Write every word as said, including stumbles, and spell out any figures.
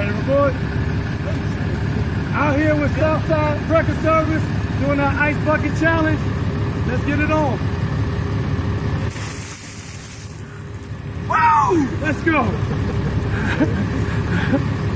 Ready to record? Out here with Southside Wrecker service, doing our ice bucket challenge. Let's get it on. Woo! Let's go.